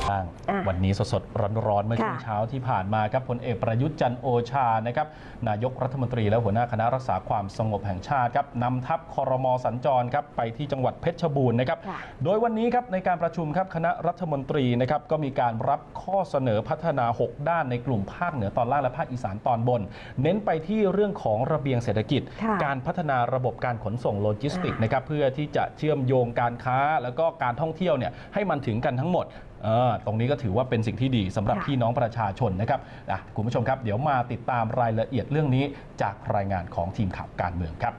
วันนี้สดๆร้อนๆเมื่อช่วงเช้าที่ผ่านมาครับพลเอกประยุทธ์จันทร์โอชานะครับนายกรัฐมนตรีและหัวหน้าคณะรักษาความสงบแห่งชาติครับนำทัพครม.สัญจรครับไปที่จังหวัดเพชรบูรณ์นะครับโดยวันนี้ครับในการประชุมครับคณะรัฐมนตรีนะครับก็มีการรับข้อเสนอพัฒนา6ด้านในกลุ่มภาคเหนือตอนล่างและภาคอีสานตอนบนเน้นไปที่เรื่องของระเบียงเศรษฐกิจการพัฒนาระบบการขนส่งโลจิสติกส์นะครับเพื่อที่จะเชื่อมโยงการค้าแล้วก็การท่องเที่ยวเนี่ยให้มันถึงกันทั้งหมดตรงนี้ก็ถือว่าเป็นสิ่งที่ดีสำหรับพี่น้องประชาชนนะครับคุณผู้ชมครับเดี๋ยวมาติดตามรายละเอียดเรื่องนี้จากรายงานของทีมข่าวการเมืองครับ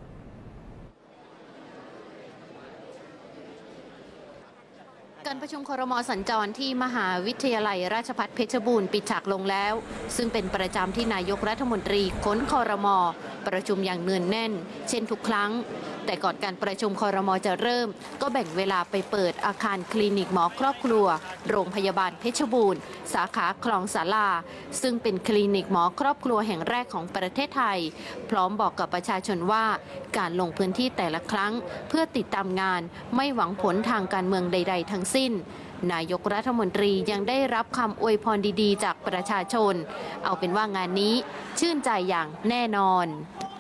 การประชุมครม.สัญจรที่มหาวิทยาลัยราชภัฏเพชรบูรณ์ปิดฉากลงแล้วซึ่งเป็นประจำที่นายกรัฐมนตรีค้นครม.ประชุมอย่างเนืองแน่นเช่นทุกครั้งแต่ก่อนการประชุมครม.จะเริ่มก็แบ่งเวลาไปเปิดอาคารคลินิกหมอครอบครัวโรงพยาบาลเพชรบูรณ์สาขาคลองสาลาซึ่งเป็นคลินิกหมอครอบครัวแห่งแรกของประเทศไทยพร้อมบอกกับประชาชนว่าการลงพื้นที่แต่ละครั้งเพื่อติดตามงานไม่หวังผลทางการเมืองใดๆทั้งสิ้นนายกรัฐมนตรียังได้รับคำอวยพรดีๆจากประชาชนเอาเป็นว่างานนี้ชื่นใจอย่างแน่นอน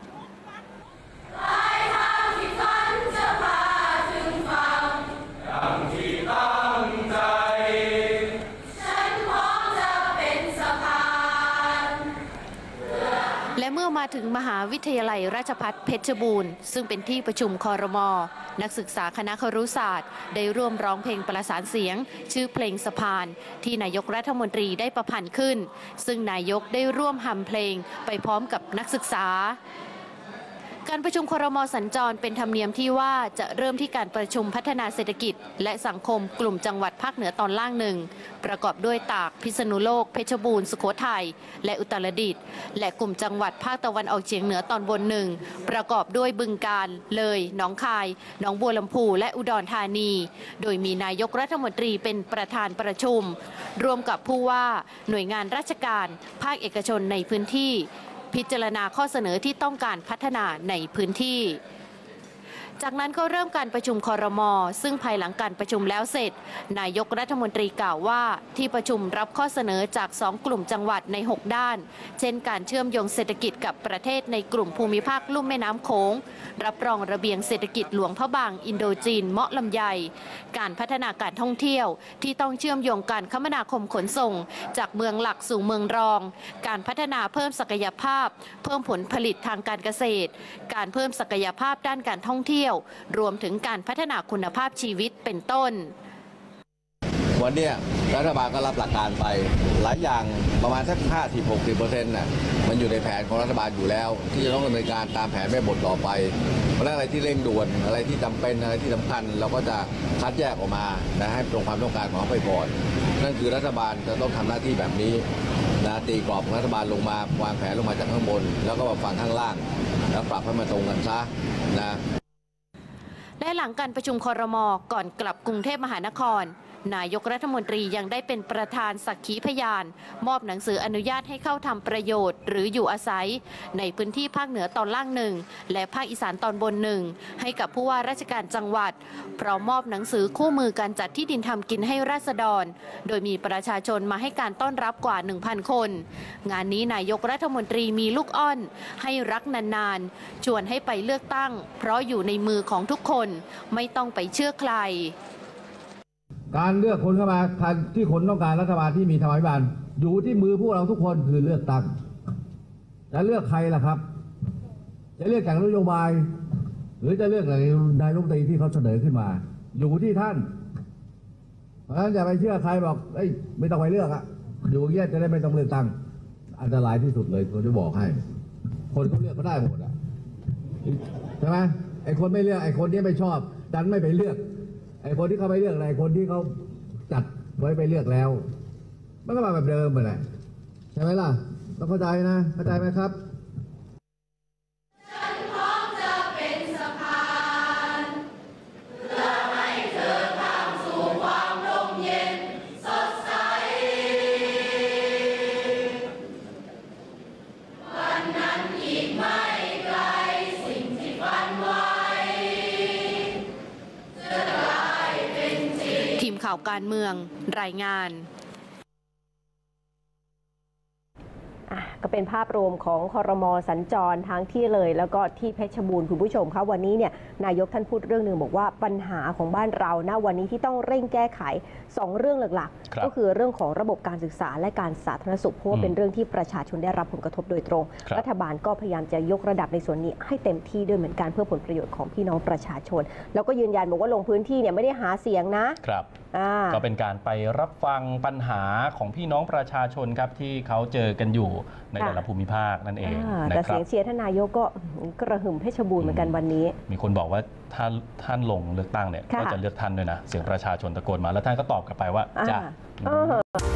และเมื่อมาถึงมหาวิทยาลัยราชภัฏเพชรบูรณ์ซึ่งเป็นที่ประชุมครม.นักศึกษาคณะครุศาสตร์ได้ร่วมร้องเพลงประสานเสียงชื่อเพลงสะพานที่นายกรัฐมนตรีได้ประพันธ์ขึ้นซึ่งนายกได้ร่วมฮัมเพลงไปพร้อมกับนักศึกษาการประชุมครม.สัญจรเป็นธรรมเนียมที่ว่าจะเริ่มที่การประชุมพัฒนาเศรษฐกิจและสังคมกลุ่มจังหวัดภาคเหนือตอนล่างหนึ่งประกอบด้วยตากพิษณุโลกเพชรบูรณ์สุโขทัยและอุตรดิตถ์และกลุ่มจังหวัดภาคตะวันออกเฉียงเหนือตอนบนหนึ่งประกอบด้วยบึงกาฬเลยหนองคายหนองบัวลำพูและอุดรธานีโดยมีนายกรัฐมนตรีเป็นประธานประชุมรวมกับผู้ว่าหน่วยงานราชการภาคเอกชนในพื้นที่พิจารณาข้อเสนอที่ต้องการพัฒนาในพื้นที่จากนั้นก็เริ่มการประชุมครม.ซึ่งภายหลังการประชุมแล้วเสร็จนายกรัฐมนตรีกล่าวว่าที่ประชุมรับข้อเสนอจาก2กลุ่มจังหวัดใน6ด้านเช่นการเชื่อมโยงเศรษฐกิจกับประเทศในกลุ่มภูมิภาคลุ่มแม่น้ำโขงรับรองระเบียงเศรษฐกิจหลวงพระบางอินโดจีนเมาะลำไยการพัฒนาการท่องเที่ยวที่ต้องเชื่อมโยงการคมนาคมขนส่งจากเมืองหลักสู่เมืองรองการพัฒนาเพิ่มศักยภาพเพิ่มผลผลิตทางการเกษตรการเพิ่มศักยภาพด้านการท่องเที่ยวรวมถึงการพัฒนาคุณภาพชีวิตเป็นต้นวันนี้รัฐบาลก็รับหลักการไปหลายอย่างประมาณสัก 50-60% น่ะมันอยู่ในแผนของรัฐบาลอยู่แล้วที่จะต้องดำเนินการตามแผนแม่บทต่อไปเพราะอะไรที่เร่งด่วนอะไรที่จำเป็นอะไรที่สำคัญเราก็จะคัดแยกออกมาให้ตรงความต้องการของเขาไปก่อนนั่นคือรัฐบาลจะต้องทำหน้าที่แบบนี้ตีกรอบของรัฐบาลลงมาวางแผนลงมาจากข้างบนแล้วก็มาฟังข้างล่างแล้วปรับให้มันตรงกันซะและหลังการประชุมครม.ก่อนกลับกรุงเทพมหานครนายกรัฐมนตรียังได้เป็นประธานสักขีพยานมอบหนังสืออนุญาตให้เข้าทำประโยชน์หรืออยู่อาศัยในพื้นที่ภาคเหนือตอนล่างหนึ่งและภาคอีสานตอนบนหนึ่งให้กับผู้ว่าราชการจังหวัดพร้อมมอบหนังสือคู่มือการจัดที่ดินทำกินให้ราษฎรโดยมีประชาชนมาให้การต้อนรับกว่า 1,000 คนงานนี้นายกรัฐมนตรีมีลูกอ้อนให้รักนานๆชวนให้ไปเลือกตั้งเพราะอยู่ในมือของทุกคนไม่ต้องไปเชื่อใครการเลือกคนเข้ามาที่คนต้องการรัฐบาลที่มีธรรมาภิบาลอยู่ที่มือพวกเราทุกคนคือเลือกตั้งจะเลือกใครล่ะครับจะเลือกจากนโยบายหรือจะเลือกนายรัฐมนตรีที่เขาเสนอขึ้นมาอยู่ที่ท่านเพราะฉะนั้นอย่าไปเชื่อใครบอกไม่ต้องไปเลือกอะอยู่เงี้ยจะได้ไม่ต้องเลือกตั้งอันตรายที่สุดเลยผมจะบอกให้คนเขาเลือกก็ได้หมดอะใช่ไหมไอ้คนไม่เลือกไอ้คนนี้ไม่ชอบดันไม่ไปเลือกไอ้คนที่เขาไปเลือกอะไรคนที่เขาจัดไว้ไปเลือกแล้วมันก็มาแบบเดิมไปแหละใช่ไหมล่ะต้องเข้าใจนะเข้าใจไหมครับทีมข่าวการเมืองรายงานก็เป็นภาพรวมของครม.สัญจรทั้งที่เลยแล้วก็ที่เพชรบูรณ์คุณผู้ชมคะวันนี้เนี่ยนายกท่านพูดเรื่องหนึ่งบอกว่าปัญหาของบ้านเราณวันนี้ที่ต้องเร่งแก้ไข2เรื่องหลักๆก็คือเรื่องของระบบการศึกษาและการสาธารณสุขเพราะว่าเป็นเรื่องที่ประชาชนได้รับผลกระทบโดยตรงรัฐบาลก็พยายามจะยกระดับในส่วนนี้ให้เต็มที่ด้วยเหมือนกันเพื่อผลประโยชน์ของพี่น้องประชาชนแล้วก็ยืนยันบอกว่าลงพื้นที่เนี่ยไม่ได้หาเสียงนะครับก็เป็นการไปรับฟังปัญหาของพี่น้องประชาชนครับที่เขาเจอกันอยู่ในแต่ละภูมิภาคนั่นเองแต่เสียงเชียร์ท่านนายกก็กระหึ่มเพชรบูรณ์เหมือนกันวันนี้มีคนบอกว่าถ้าท่านลงเลือกตั้งเนี่ยก็จะเลือกท่านด้วยนะเสียงประชาชนตะโกนมาแล้วท่านก็ตอบกลับไปว่าจ้ะ